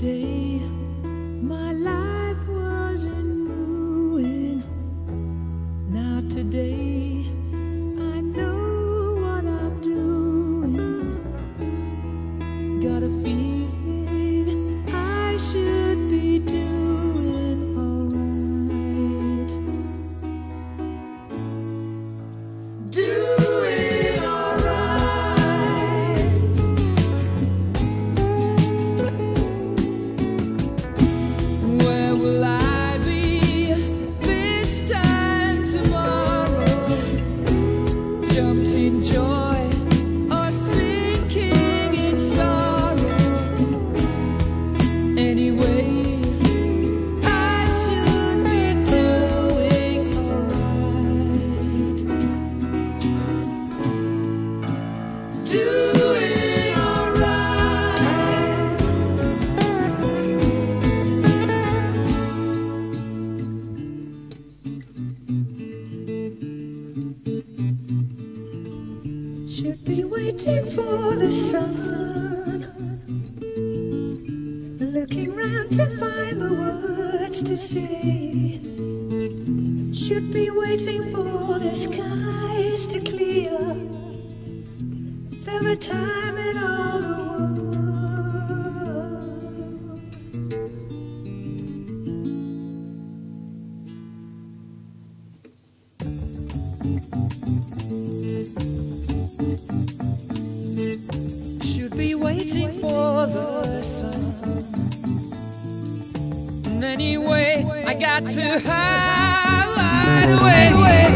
Yesterday, my life was in ruin. Now today, I know what I'm doing. Got a feeling I should be doing alright. Doing alright. Where will I be this time tomorrow? Jumped in joy or sinking in sorrow. Anyway, I should be doing alright. Doing alright. Should be waiting for the sun, looking round to find the words to say. Should be waiting for the skies to clear. There a time in all the world. Should be waiting for the sun. And anyway, I got to hide away.